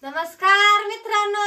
नमस्कार मित्रांनो,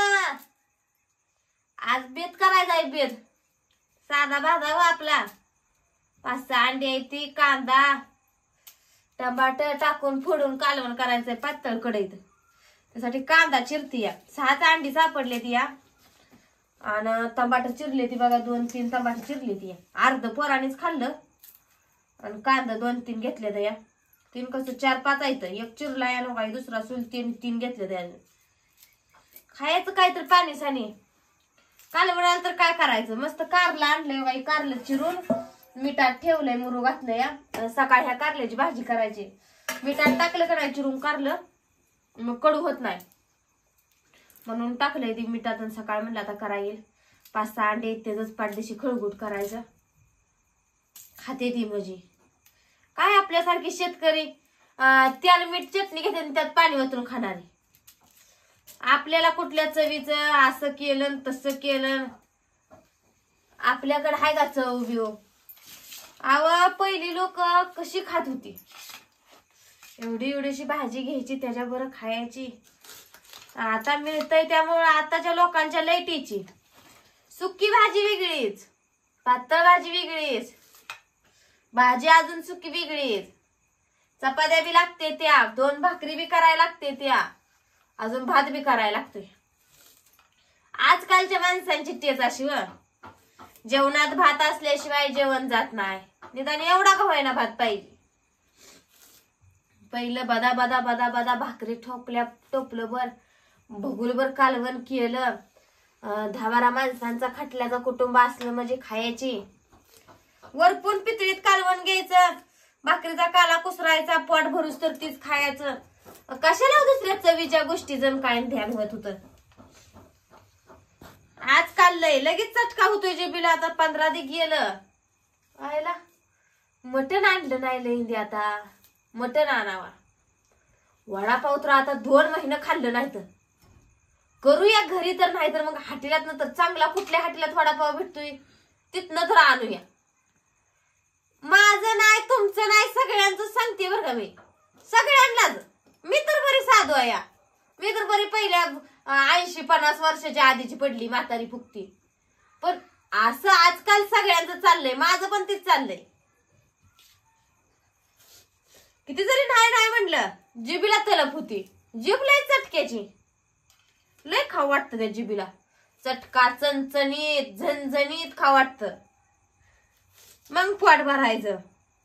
आज बेत करायचा आहे. बेत साधा भाजा व आपला 5-6 अंडी आहे ती, कांदा टमाटर टाकून फोडून कालवण करायचंय पातळ कढईत. त्यासाठी कांदा चिरती या, 6 अंडी सापडले ती या, आणि टमाटर चिरले ती बघा, 2-3 टमाटर चिरले ती या. अर्ध पोरानेच खाल्लं आणि कांदा 2-3 घेतले तर या. 3 कसं 4-5 आहेत, एक चिरला या लोकांनी, दुसरा सुल 3 घेतले त्या. खायचं काहीतरी पाणी सानी. कालवणाला तर काय करायचं, मस्त कारलं आणलंय बाई, कारलं चिरून मिठात ठेवलंय, मुरू घातलंय या. सकाळी ह्या कारल्याची भाजी करायची, मिठात टाकलं का नाही चिरून कारलं मग कडू होत नाही म्हणून टाकलंय ती मिठात. सकाळ म्हणलं आता करा येईल. 5-6 अंडे त्याच पाठदेशी खळगुट करायचं, खाते ती म्हणजे काय. आपल्यासारखी शेतकरी तेल मीठ चटणी घेते त्यात पाणी ओतून खाणारी. आपल्याला कुठल्या चवीचं असं केलं तसं केलं, आपल्याकडे हाय का चव बिव. अव पहिली लोक कशी खात होती, एवढी एवढीशी भाजी घ्यायची त्याच्याबरोबर खायची. आता मिळतंय त्यामुळे आताच्या लोकांच्या लैटीची सुकी भाजी वेगळीच, पातळ भाजी वेगळीच, भाजी अजून सुकी वेगळीच, चपात्या बी लागते त्या, 2 भाकरी बी करायला लागते त्या, अजून भात बी करायला लागतोय. आजकालच्या माणसांची टेच अशी व, जेवणात भात असल्याशिवाय जेवण जात नाही. निदान एवढा का होईना भात पाहिजे. पहिलं बदा बदा बदा बदा भाकरी ठोकल्या टोपलं बर, भगुलभर कालवण केलं. 10-12 माणसांचा खटल्याचं कुटुंब असलं म्हणजे खायची. वरपून पितळीत कालवण घ्यायचं, भाकरीचा काला कुसरायचा, पोट भरूस तर तीच खायचं. कशाला दुसऱ्या चवीच्या गोष्टी जण काय ध्यान होत होत. आजकाल लगेच चटका होतोय जिभेला. आता 15 दिवस गेलं आयला मटण आणलं नाही लई. आता मटण आणावा. वडापाव तर आता 2 महिने खाल्लं नाही तर करूया घरी, तर नाही तर मग हाटीलात तर चांगला कुठल्या हाटीलात वडापाव भेटतोय तिथनं तर आणूया. माझं नाही तुमचं नाही सगळ्यांचं सांगते बरं का मी, सगळ्यांनाच. मी तर बरी साधू आहे, मी तर बरी पहिल्या 80-50 वर्षाच्या आधीची पडली म्हातारी फुकती. पण असं आजकाल सगळ्यांचं चाललंय, माझं पण तेच चाललंय. किती जरी नाही नाही म्हणलं जिबीला तलप होती. जीभ लय चटक्याची, लय खाऊ वाटतं त्या जिबीला. चटका चणचणीत झणझणीत खाऊ वाटतं. मग पोट भरायचं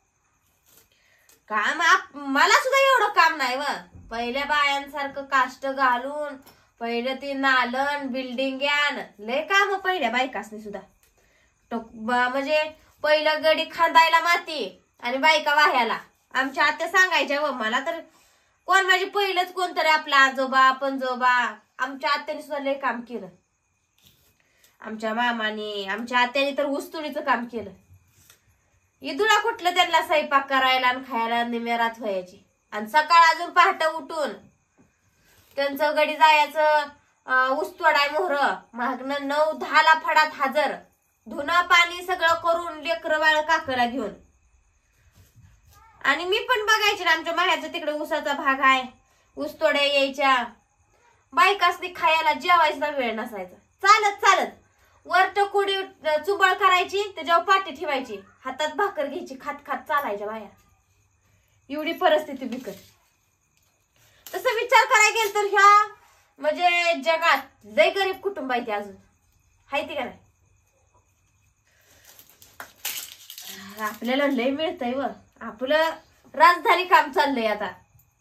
काम. मला सुद्धा एवढं काम नाही व. पहिल्या बायांसारखं काष्ट घालून पहिलं ती नालन बिल्डिंग लय काम पहिल्या बायकासनी सुद्धा. म्हणजे पहिलं गडी खांदायला माती आणि बायका वाह्याला. आमच्या आत्या सांगायच्या व मला तर, कोण माझी पहिलंच कोणतरी आपला आजोबा पंजोबा, आमच्या आत्याने सुद्धा लय काम केलं. आमच्या मामाने, आमच्या आत्याने तर ऊसतोडीचं काम केलं. इदुला कुठलं त्यांना स्वयंपाक करायला आणि खायला निमेरात व्हायची. आणि सकाळ अजून पहाटे उठून त्यांचं गडी जायचं ऊस तोडाय मोहर, मागणं 9-10 फडात हजर, धुणं पाणी सगळं करून लेकरं बाळ काकला घेऊन. आणि मी पण बघायची ना, आमच्या माह्याचं तिकडे ऊसाचा भाग आहे, ऊस तोड्या यायच्या. बायकासनी खायला जेवायचा वेळ नसायचा. चालत चालत वर टकुडी चुबळ करायची, त्याच्यावर पाठी ठेवायची, हातात भाकर घ्यायची, खात खात चालायच्या बाया. एवढी परिस्थिती बिकट. तसं विचार करायला गेल तर ह्या म्हणजे जगात लय गरीब कुटुंब आहे ते अजून हायती का नाही. आपल्याला लय मिळतंय व, आपलं राजधानी काम चाललंय आता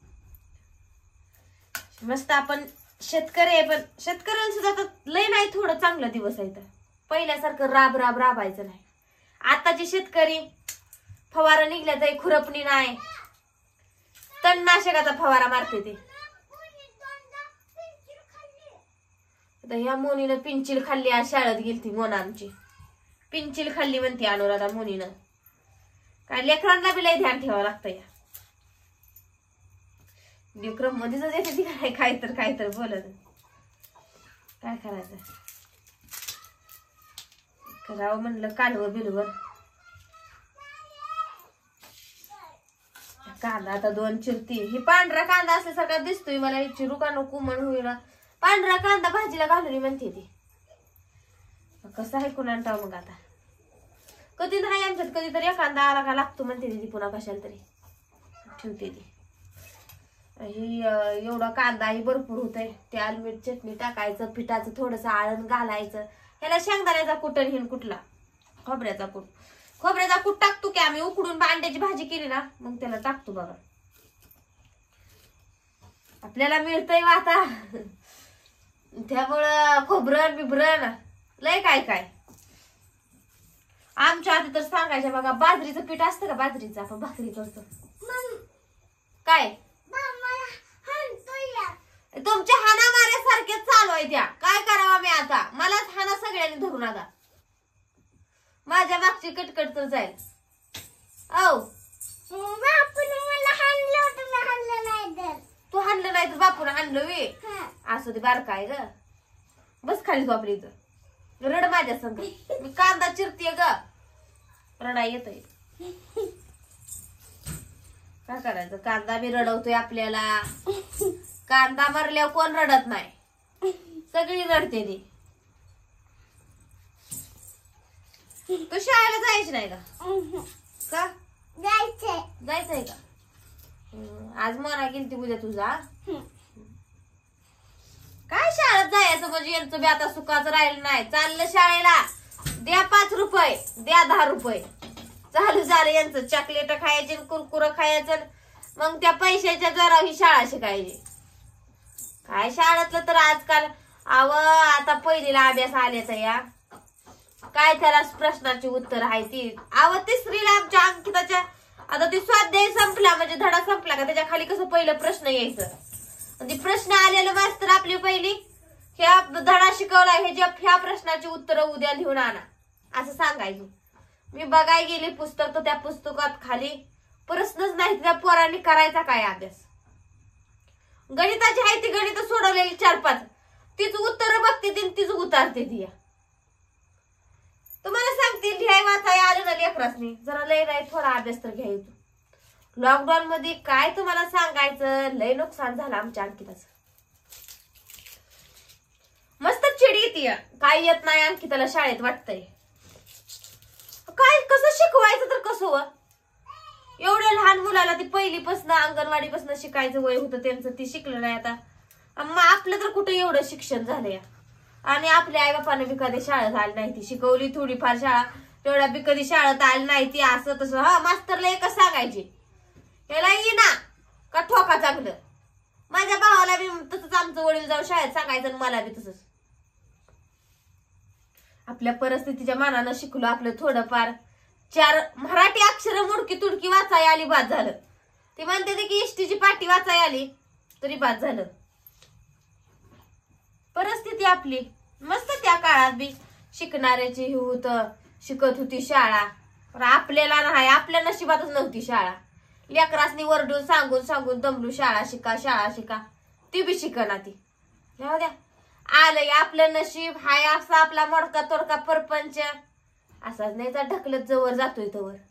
मस्त. आपण शेतकरी आहे, पण शेतकऱ्याला सुद्धा तर लय नाही थोडं चांगलं दिवस आहे. पहिल्यासारखं राबायचं नाही. आताचे शेतकरी फवारा निघल्या तर खुरपणी नाही, तणनाशकाचा फवारा मारते ते. आता ह्या मोनीनं पिंचिल खाल्ली, आज शाळेत गेलती मोना आमची, पिंचिल खाल्ली म्हणते अनुराधा मोनीनं. काय लेकरांना बी लय ध्यान ठेवावं लागतं. या लेकरं मध्येच येते ती काय तर बोलत. काय करायचं, करावं म्हणलं कालवं बिलवर. कांदा आता 2 चिरती. ही पांढरा कांदा असल्यासारखा दिसतोय मला, चिरू का नको म्हणून होईना. पांढरा कांदा भाजीला घालून म्हणते ती. कसं आहे कुणाला मग आता कधी नाही आमच्यात कधीतरी एखादा आला का लागतो म्हणते ती पुन्हा कशाला तरी ठेवते ती. एवढा कांदाही भरपूर होतय. त्याल मीठ चटणी टाकायचं, पिठाचं थोडस आळण घालायचं. ह्याला शेंगदाण्याचा कूट हिन कुठला खोबऱ्याचा कूट. खोबऱ्याचा कूट टाकतो की आम्ही उकडून अंड्याची भाजी केली ना मग त्याला टाकतो बघा. आपल्याला मिळतंय आता त्यामुळं खोबरं बिबरण लय काय काय. आमच्या आधी तर सांगायच्या बघा बाजरीचं पीठ असतं का बाजरीचं आपण भाकरी करतो काय तुमच्या हाना माऱ्यासारखेच चालू आहे त्या. काय करावा मी आता मलाच हाना सगळ्यांनी धरून आता माझ्या मागची कटकट तर जाईल. तू हाणलं नाही तर बापून हाणलं वे असं ते बारका आहे ग. बस खाली तू आपल्या इथं रड माझ्या संग. मी कांदा चिरतीये ग रडा येतोय. काय करायचं कांदा बी रडवतोय आपल्याला. कांदा मरल्यावर कोण रडत नाही सगळी रडते ती. तू शाळेला जायची नाही का जायचंय का? आज मना गेलती उद्या तुझा. काय शाळेत जायचं म्हणजे यांचं बी आता सुखाचं राहिलं नाही. चाललं शाळेला द्या 5 रुपये द्या 10 रुपये चालू झालं यांचं. चॉकलेट खायचे कुरकुरं खायचं मग त्या पैशाच्या जोरावर ही शाळा शिकायची. काय शाळेतलं तर आजकाल आता पहिलीला अभ्यास आल्याच या काय त्याला प्रश्नाची उत्तर आहे ती. 3रीला आमच्या अंकिताच्या आता ती स्वाध्याय संपला म्हणजे धडा संपला का त्याच्या खाली कसं पहिलं प्रश्न यायचं. म्हणजे प्रश्न आलेलं मास्तर आपली पहिली ह्या धडा शिकवला ह्या प्रश्नाची उत्तर उद्या लिहून आणा असं सांगायची. मी बघाय गेली पुस्तक तर त्या पुस्तकात खाली प्रश्नच नाही. त्या पोरांनी करायचा काय अभ्यास. गणिताची आहे ती गणित सोडवलेली 4-5 तीच उत्तर बघते तीच उतारते ती. तुम्हाला सांगते लिहाय वाचाय आलं ना लेकरासनी जरा लय नाही थोडा अभ्यास तर घ्यायचो. लॉकडाऊन मध्ये काय तुम्हाला सांगायचं लय नुकसान झालं आमच्या अंकिताचं. मस्त चिडी येते काय येत नाही अंकिताला शाळेत वाटतंय. काय कसं शिकवायचं तर कसं व एवढ्या लहान मुलाला ती पहिलीपासून अंगणवाडीपासून शिकायचं वय होतं त्यांचं ती शिकलं नाही आता. आपलं तर कुठे एवढं शिक्षण झालंय आणि आपल्या आई बापाने बी कधी शाळेत आली नाही. ती शिकवली थोडीफार शाळा तेवढ्या बी कधी शाळेत आली नाही ती असं तसं. मास्तरला एकच सांगायची याला ये ना का ठोका चांगलं. माझ्या भावाला बी तसंच आमचं वडील जाऊन शाळेत सांगायचं मला बी तसंच. आपल्या परिस्थितीच्या मानानं शिकलो आपलं थोडंफार 4 मराठी अक्षर मुडकी तुडकी वाचाय आली बाद झालं. ती म्हणते की इष्टीची पाटी वाचाय आली तरी बाद झालं. परिस्थिती आपली मस्त त्या काळात बी शिकणाऱ्याची ही होत शिकत होती शाळा. पण आपल्याला नाही आपल्या नशिबातच नव्हती शाळा. लेकरासनी वरडून सांगून दमलू शाळा शिका ती बी शिकना ती. जाऊ द्या आलंय आपलं नशीब हाय असा आपला मोडका तोडका परपंच असाच नाही तर ढकलत जवळ जातोय तवर.